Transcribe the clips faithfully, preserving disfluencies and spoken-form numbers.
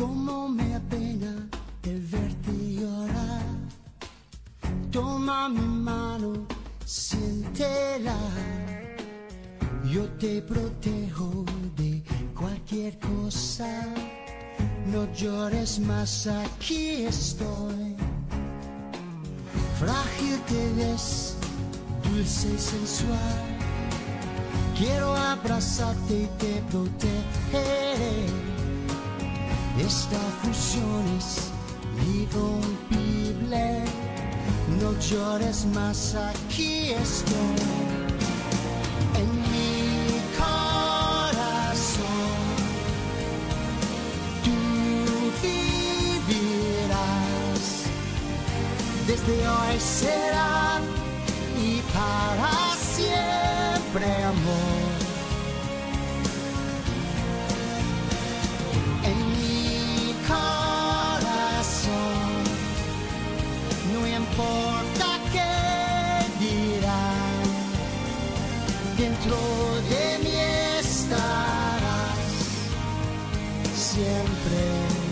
Cómo me apena el verte llorar. Toma mi mano, siéntela. Yo te protejo de cualquier cosa. No llores más, aquí estoy. Frágil te ves, dulce y sensual. Quiero abrazarte y te protegeré. Esta fusión es irrompible. No llores más, aquí estoy. En mi corazón tú vivirás. Desde hoy será y para siempre, amor. En mi corazón no importa qué dirán, dentro de mí estarás siempre.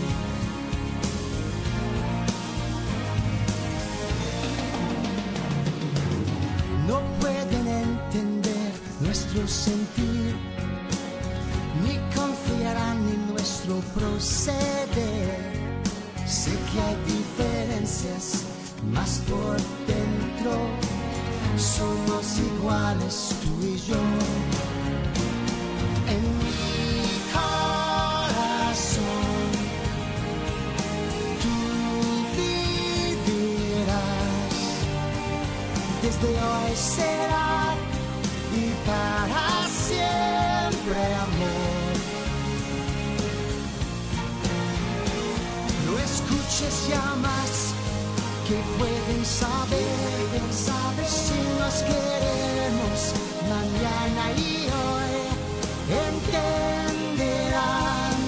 No pueden entender nuestro sentir, ni confiarán en nuestro proceder. Sé que hay diferencias, mas por dentro somos iguales tú y yo. En mi corazón tú vivirás. Desde hoy será y para siempre, amor. No escuches llamas que pueden saber, saber si nos queremos mañana y hoy entenderán.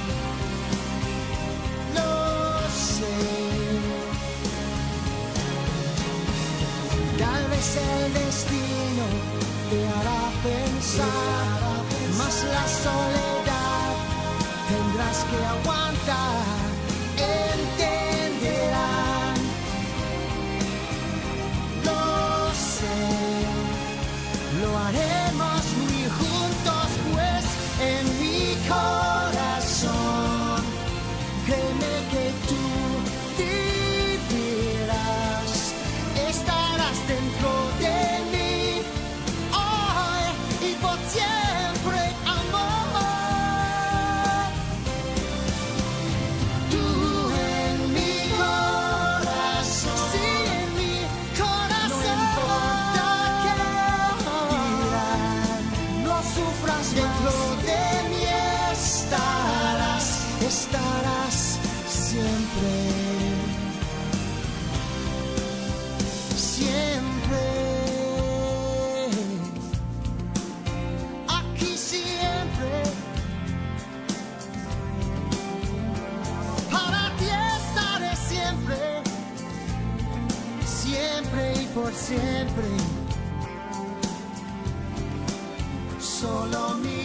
Lo sé. Tal vez el destino te hará pensar, mas la soledad tendrás que aguantar. Entenderán, lo sé, lo haremos muy juntos, pues en mi corazón, créeme que tú vivirás, estarás dentro de mí hoy y por siempre, amor. Tú en mi corazón, sí, en mi corazón. No importa qué dirán, no sufras, dentro de mí estarás, estarás siempre. Siempre, aquí siempre, para ti estaré siempre, siempre y por siempre, solo mi